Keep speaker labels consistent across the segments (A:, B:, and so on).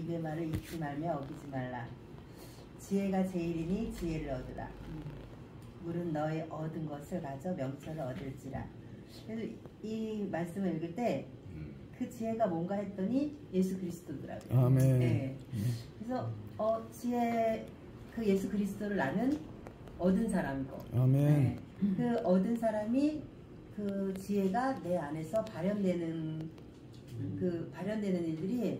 A: 입의 말을 잊지 말며 어기지 말라. 지혜가 제일이니 지혜를 얻으라. 물은 너의 얻은 것을 가져 명철을 얻을지라. 그래서 이 말씀을 읽을 때 그 지혜가 뭔가 했더니 예수 그리스도더라고요.
B: 아멘.
A: 네. 그래서 지혜, 그 예수 그리스도를 나는 얻은 사람이고,
B: 아멘.
A: 네. 그 얻은 사람이 그 지혜가 내 안에서 발현되는 그 발현되는 일들이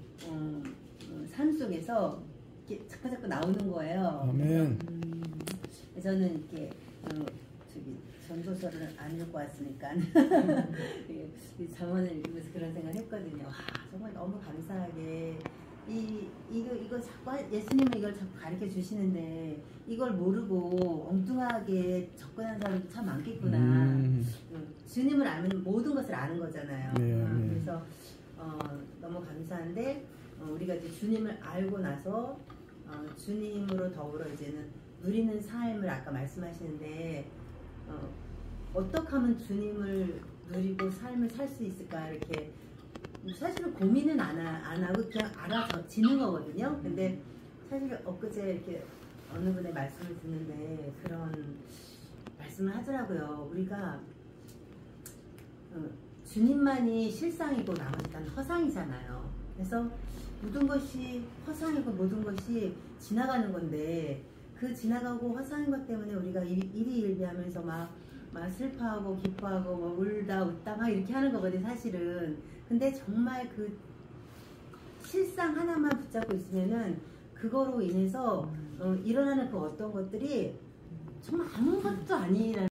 A: 삶 속에서 이렇게 자꾸 나오는 거예요.
B: 아멘.
A: 저는 이렇게 저기 전도서를 안 읽고 왔으니까 이 잠언을 읽으면서 그런 생각을 했거든요. 와, 정말 너무 감사하게 이거 자꾸 예수님은 이걸 자꾸 가르쳐 주시는데 이걸 모르고 엉뚱하게 접근하는 사람도 참 많겠구나. 주님을 알면 모든 것을 아는 거잖아요.
B: 네.
A: 그래서 너무 감사한데 우리가 이제 주님을 알고 나서 주님으로 더불어 이제는 누리는 삶을 아까 말씀하시는데 어떻게 하면 주님을 누리고 삶을 살 수 있을까 이렇게 사실은 고민은 안 하고 그냥 알아지는 거거든요. 근데 사실 엊그제 이렇게 어느 분의 말씀을 듣는데 그런 말씀을 하더라고요. 우리가 주님만이 실상이고 나머지 다 허상이잖아요. 그래서 모든 것이 허상이고 모든 것이 지나가는 건데 그 지나가고 허상인 것 때문에 우리가 일희일비하면서 막 슬퍼하고 기뻐하고 뭐 울다 웃다 막 이렇게 하는 거거든요, 사실은. 근데 정말 그 실상 하나만 붙잡고 있으면은 그거로 인해서 일어나는 그 어떤 것들이 정말 아무것도 아니라는